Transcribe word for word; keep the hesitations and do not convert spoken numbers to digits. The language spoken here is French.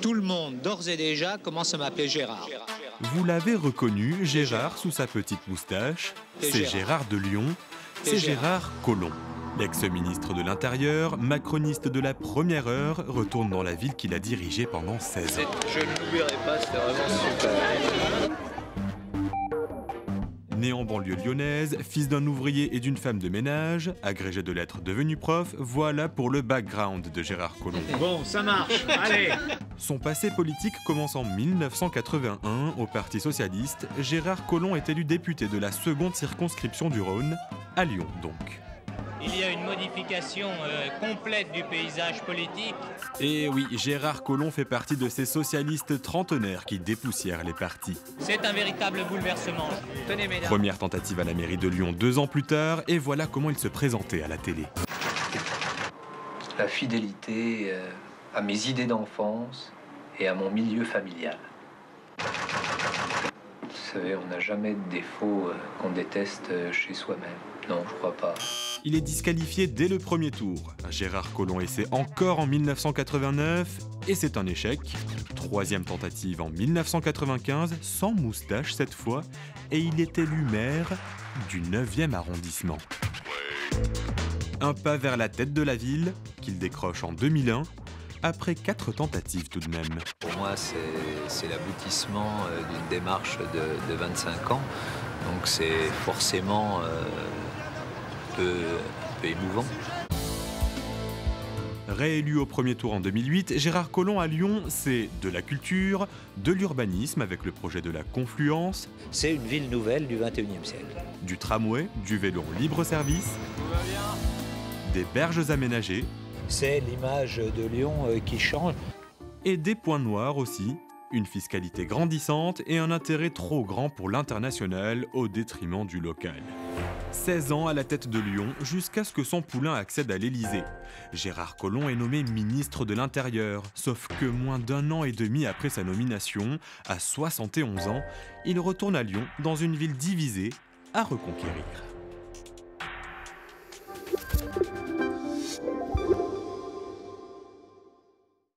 tout le monde, d'ores et déjà, commence à m'appeler Gérard. Vous l'avez reconnu, Gérard, sous sa petite moustache. C'est Gérard de Lyon, c'est Gérard Collomb. L'ex-ministre de l'Intérieur, macroniste de la première heure, retourne dans la ville qu'il a dirigée pendant seize ans. Je ne l'oublierai pas, c'était vraiment super. Né en banlieue lyonnaise, fils d'un ouvrier et d'une femme de ménage, agrégé de lettres devenu prof, voilà pour le background de Gérard Collomb. Bon, ça marche, allez. Son passé politique commence en mille neuf cent quatre-vingt-un au Parti socialiste. Gérard Collomb est élu député de la seconde circonscription du Rhône, à Lyon donc. Il y a une modification euh, complète du paysage politique. Et oui, Gérard Collomb fait partie de ces socialistes trentenaires qui dépoussièrent les partis. C'est un véritable bouleversement. Tenez, mesdames. Première tentative à la mairie de Lyon deux ans plus tard, et voilà comment il se présentait à la télé. La fidélité euh, à mes idées d'enfance et à mon milieu familial. Vous savez, on n'a jamais de défaut euh, qu'on déteste euh, chez soi-même. Non, je crois pas. Il est disqualifié dès le premier tour. Gérard Collomb essaie encore en mille neuf cent quatre-vingt-neuf et c'est un échec. Troisième tentative en mille neuf cent quatre-vingt-quinze, sans moustache cette fois, et il est élu maire du neuvième arrondissement. Un pas vers la tête de la ville, qu'il décroche en deux mille un, après quatre tentatives tout de même. Pour moi, c'est l'aboutissement euh, d'une démarche de, de vingt-cinq ans, donc c'est forcément euh, un, peu, un peu émouvant. Réélu au premier tour en deux mille huit, Gérard Collomb à Lyon, c'est de la culture, de l'urbanisme avec le projet de la Confluence. C'est une ville nouvelle du vingt et unième siècle. Du tramway, du vélo libre-service, des berges aménagées. C'est l'image de Lyon euh, qui change. Et des points noirs aussi, une fiscalité grandissante et un intérêt trop grand pour l'international au détriment du local. seize ans à la tête de Lyon, jusqu'à ce que son poulain accède à l'Élysée. Gérard Collomb est nommé ministre de l'Intérieur, sauf que moins d'un an et demi après sa nomination, à soixante et onze ans, il retourne à Lyon, dans une ville divisée, à reconquérir.